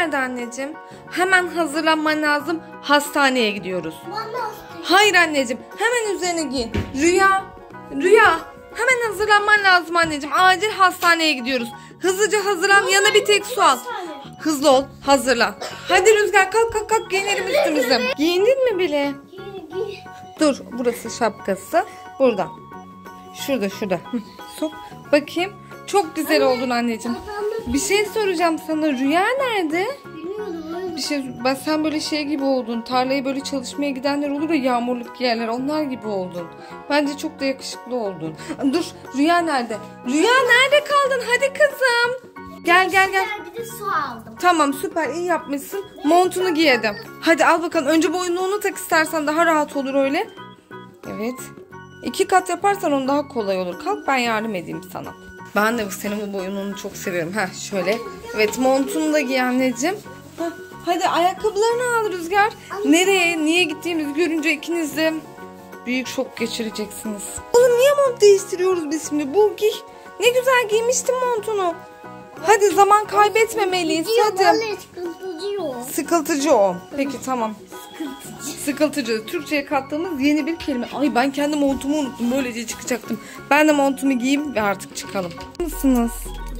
nerede anneciğim? Hemen hazırlanman lazım. Hastaneye gidiyoruz. Hayır anneciğim. Hemen üzerine giy. Rüya. Hemen hazırlanman lazım anneciğim. Acil hastaneye gidiyoruz. Hızlıca hazırlan. Yanına bir tek su al. Hızlı ol. Hazırlan. Hadi Rüzgar kalk giyinelim üstümüzü. Giyindin mi bile? Dur, burası şapkası. Burada. Şurada. Sok. Bakayım. Çok güzel oldun anneciğim. Bir şey soracağım sana. Rüya nerede? Sen böyle şey gibi oldun. Tarlaya böyle çalışmaya gidenler olur ya, yağmurluk giyerler. Onlar gibi oldun. Bence çok da yakışıklı oldun. Dur, Rüya nerede? Rüya nerede kaldın? Hadi kızım. Gel. Bir de su aldım. Tamam, süper, iyi yapmışsın. Montunu giyedim. Hadi al bakalım. Önce boyunluğunu tak istersen, daha rahat olur öyle. Evet. 2 kat yaparsan onu daha kolay olur. Kalk, ben yardım edeyim sana. Ben de senin bu boyunluğunu çok seviyorum. Şöyle. Evet, montunu da giy anneciğim. Hadi ayakkabılarını al Rüzgar. Nereye, niye gittiğimizi görünce ikiniz de büyük şok geçireceksiniz. Oğlum, niye mont değiştiriyoruz biz şimdi? Giy. Ne güzel giymiştin montunu. Hadi zaman kaybetmemeliyiz. Hadi. Sıkıltıcı o. Peki tamam. Sıkıltıcı. Türkçe'ye kattığımız yeni bir kelime. Ay, ben kendi montumu unuttum. Böylece çıkacaktım. Ben de montumu giyeyim ve artık çıkalım. Nasılsınız?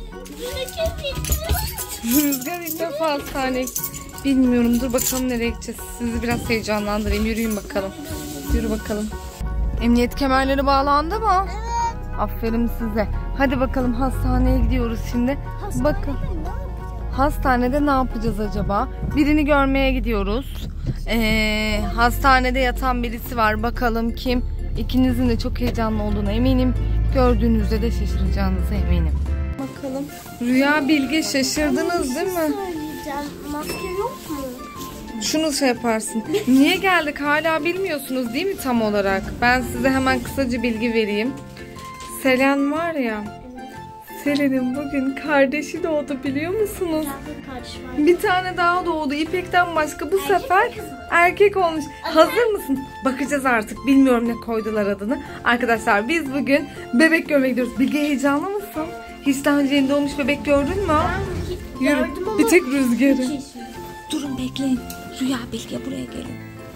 Rüzgar ilk defa hastaneye. Bilmiyorum. Dur bakalım nereye gideceğiz. Sizi biraz heyecanlandırayım. Yürüyün bakalım. Yürü bakalım. Emniyet kemerleri bağlandı mı? Evet. Aferin size. Hadi bakalım, hastaneye gidiyoruz şimdi. Bakın. Hastanede ne yapacağız acaba? Birini görmeye gidiyoruz. Hastanede yatan birisi var. Bakalım kim? İkinizin de çok heyecanlı olduğuna eminim. Gördüğünüzde de şaşıracağınıza eminim. Bakalım. Rüya, Bilge, şaşırdınız değil mi? Maske yok mu? Şunu şey yaparsın. Niye geldik hala bilmiyorsunuz değil mi tam olarak? Ben size hemen kısaca bilgi vereyim. Selen var ya. Selen'in bugün kardeşi doğdu, biliyor musunuz? Bir tane daha doğdu. İpek'ten başka bu sefer erkek olmuş. Hazır mısın? Bakacağız artık. Bilmiyorum ne koydular adını. Arkadaşlar, biz bugün bebek görmeye gidiyoruz. Bilge, heyecanlı mısın? Hiç daha önce yeni doğmuş bebek gördün mü? Yürü. Bir tek Rüzgar'ı. Durun, bekleyin. Rüya, Bilge, buraya gelin.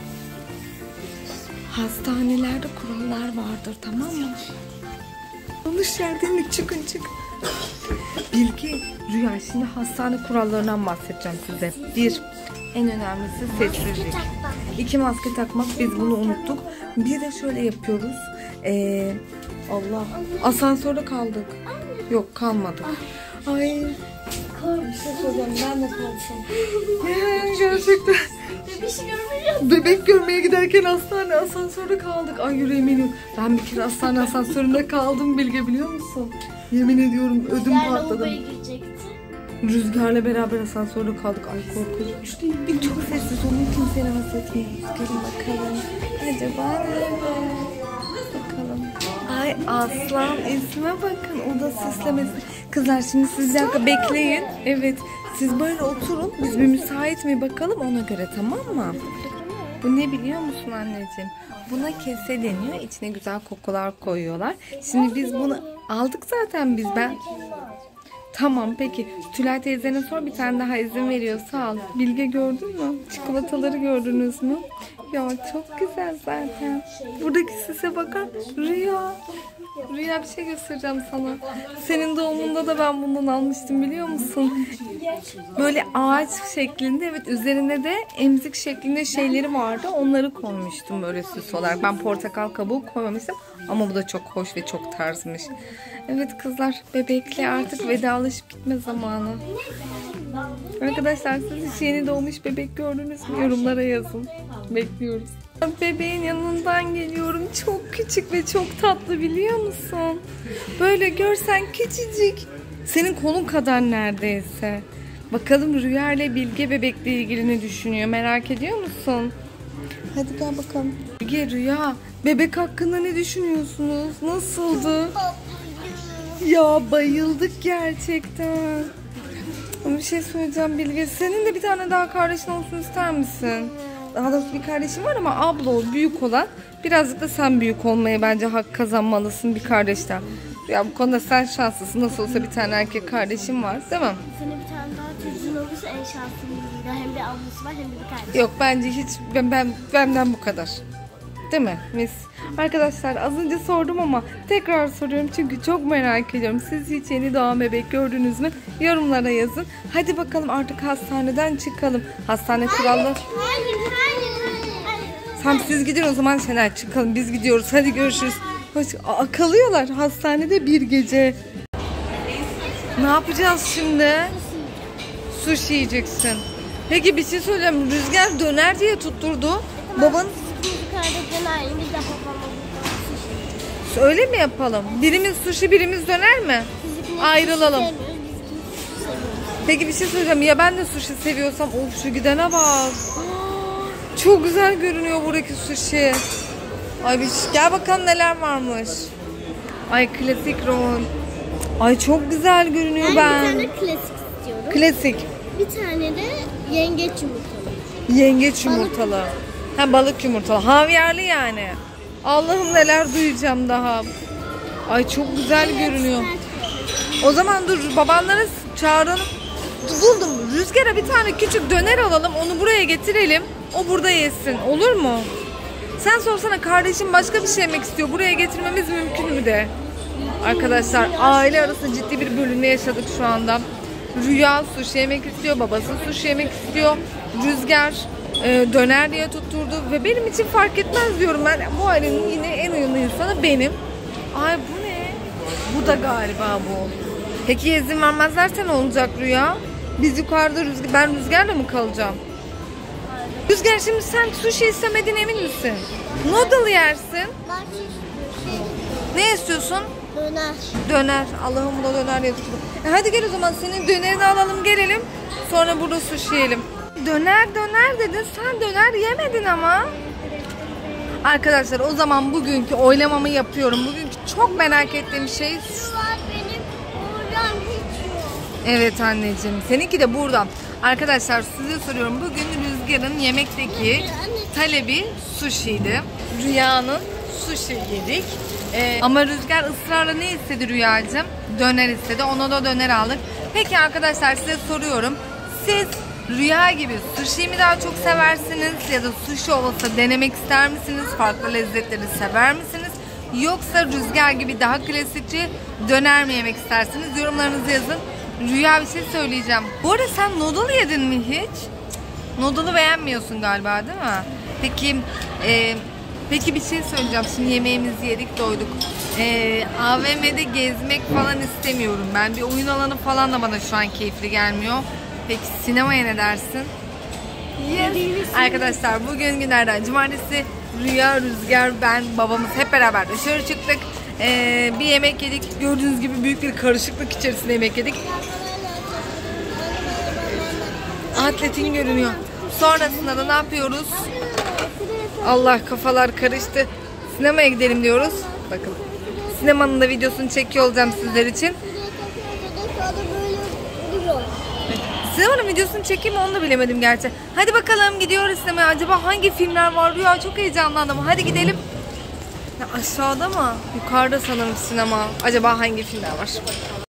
Hastanelerde kurallar vardır, tamam mı? Yanlış yerdeyim, çıkın. Bilge, Rüya, şimdi hastane kurallarından bahsedeceğim size. 1. En önemlisi sessizlik. 2. Maske takmak. Biz bunu unuttuk. Bir de şöyle yapıyoruz. Allah. Asansörde kaldık. Yok, kalmadık. Ay. Bir şey söyleyeceğim. Ben de kalsın. Gerçekten. Bebek görmeye giderken asansörde kaldık. Ay, yüreğim yok. Ben bir kere hastane asansöründe kaldım Bilge, biliyor musun? Yemin ediyorum ödüm patladı. Rüzgar'la beraber asansörde kaldık. Ay, korkunç. Çok sessiz olun, kimseyi rahatsız etmeyin. Gelin bakalım. Acaba nerede? Bakalım. Ay, Aslan, isme bakın. O da süslemesi. Kızlar, şimdi siz bir dakika bekleyin. Evet. Siz böyle oturun. Biz bir müsait mi bakalım, ona göre, tamam mı? Bu ne biliyor musun anneciğim? Buna kese deniyor. İçine güzel kokular koyuyorlar. Şimdi biz bunu aldık zaten ben. Tamam, peki. Tülay teyzene sor, bir tane daha izin veriyorsa al. Bilge, gördün mü? Çikolataları gördünüz mü? Ya çok güzel zaten. Buradaki sise bakar. Rüya, bir şey göstereceğim sana. Senin doğumunda da ben bundan almıştım, biliyor musun? Böyle ağaç şeklinde, evet, üzerine de emzik şeklinde şeyleri vardı. Onları koymuştum böyle süs olarak. Ben portakal kabuğu koymamıştım ama bu da çok hoş ve çok tarzmış. Evet kızlar, bebekle artık vedalaşıp gitme zamanı. Arkadaşlar, siz hiç yeni doğmuş bebek gördünüz mü? Yorumlara yazın. Bekliyoruz. Bebeğin yanından geliyorum. Çok küçük ve çok tatlı, biliyor musun? Böyle görsen küçücük. Senin kolun kadar neredeyse. Bakalım Rüya ile Bilge bebekle ilgili ne düşünüyor? Merak ediyor musun? Hadi gel bakalım. Bilge, Rüya, bebek hakkında ne düşünüyorsunuz? Nasıldı? Ya, bayıldık gerçekten. Bir şey söyleyeceğim Bilge. Senin de bir tane daha kardeşin olsun ister misin? Daha doğrusu bir kardeşim var ama abla o, büyük olan. Birazcık da sen büyük olmaya bence hak kazanmalısın bir kardeşten. Ya bu konuda sen şanslısın. Nasıl olsa bir tane erkek kardeşim var, değil mi? Sana bir tane daha çocuğun olursa ablası en şanslıydı. Hem bir ablası var hem de bir kardeşi. Yok bence hiç benden bu kadar. Değil mi mis? Arkadaşlar az önce sordum ama tekrar soruyorum çünkü çok merak ediyorum. Siz hiç yeni doğan bebek gördünüz mü? Yorumlara yazın. Hadi bakalım artık hastaneden çıkalım. Hastane kuralları. Hayır. Tamam siz gidin o zaman Şener, çıkalım biz gidiyoruz. Hadi görüşürüz. Kalıyorlar hastanede bir gece. Ne yapacağız şimdi? Sushi yiyeceksin. Peki bir şey söyleyeceğim. Rüzgar döner diye tutturdu. Baban Yukarıda döner bir daha babamın. öyle mi yapalım? Birimiz sushi birimiz döner mi? Ayrılalım. Peki bir şey söyleyeceğim. Ya ben de sushi seviyorsam of şu gidene bak. Çok güzel görünüyor buradaki sushi. Ay bir gel bakalım neler varmış. Ay klasik rol. Ay çok güzel görünüyor Bir ben. tane klasik istiyorum. Klasik. Bir tane de yengeç yumurtalı. Yengeç yumurtalı. Ha balık yumurtalı. Havyarlı yani. Allah'ım neler duyacağım daha. Ay çok güzel görünüyor. O zaman dur babanları çağıralım. Buldum. Rüzgar'a bir tane küçük döner alalım. Onu buraya getirelim. O burada yesin. Olur mu? Sen sorsana kardeşim başka bir şey yemek istiyor. Buraya getirmemiz mümkün mü de? Arkadaşlar aile arasında ciddi bir bölünme yaşadık şu anda. Rüya sushi yemek istiyor. Babası sushi yemek istiyor. Rüzgar döner diye tutturdu. Ve benim için fark etmez diyorum ben. Bu ailenin yine en uyumlu insanı benim. Ay bu ne? Bu da galiba bu. Peki izin vermezlerse ne olacak Rüya? Biz yukarıda ben Rüzgar'la mı kalacağım? Rüzgar şimdi sen sushi istemediğine emin misin? Noodle yersin. Ne istiyorsun? Döner. Döner. Allah'ım bu da döner diye tutuldu. Hadi gel o zaman senin dönerini alalım gelelim. Sonra burada sushi yiyelim. Döner dedin. Sen döner yemedin ama. Arkadaşlar o zaman bugünkü oylamamı yapıyorum. Bugünkü çok merak ettiğim şey. Benim oradan hiç yok. Evet anneciğim. Seninki de buradan. Arkadaşlar size soruyorum. Bugün Rüzgar'ın yemekteki talebi sushi'ydi. Rüya'nın sushi yedik. Ama Rüzgar ısrarla ne istedi Rüyacığım? Döner istedi. Ona da döner aldık. Peki arkadaşlar size soruyorum. Siz Rüya gibi sushi mi daha çok seversiniz? Ya da sushi olsa denemek ister misiniz? Farklı lezzetleri sever misiniz? Yoksa Rüzgar gibi daha klasikçi döner mi yemek istersiniz? Yorumlarınızı yazın. Rüya bir şey söyleyeceğim. Bu arada sen noodle yedin mi hiç? Noodle'ı beğenmiyorsun galiba değil mi? Peki bir şey söyleyeceğim. Şimdi yemeğimizi yedik doyduk. AVM'de gezmek falan istemiyorum ben. Bir oyun alanı falan da bana şu an keyifli gelmiyor. Peki sinemaya ne dersin? Yes. Arkadaşlar bugün günlerden cumartesi. Rüya, Rüzgar, ben, babamız hep beraber dışarı çıktık. Bir yemek yedik. Gördüğünüz gibi büyük bir karışıklık içerisinde yemek yedik. Atletin görünüyor. Sonrasında da ne yapıyoruz? Allah kafalar karıştı. Sinemaya gidelim diyoruz. Bakın. Sinemanın da videosunu çekiyor olacağım sizler için. Sinemanın videosunu çekeyim mi onu da bilemedim gerçi. Hadi bakalım gidiyoruz sinemaya. Acaba hangi filmler var? Rüya çok heyecanlandım. Hadi gidelim. Ya aşağıda mı? Yukarıda sanırım sinema. Acaba hangi filmler var?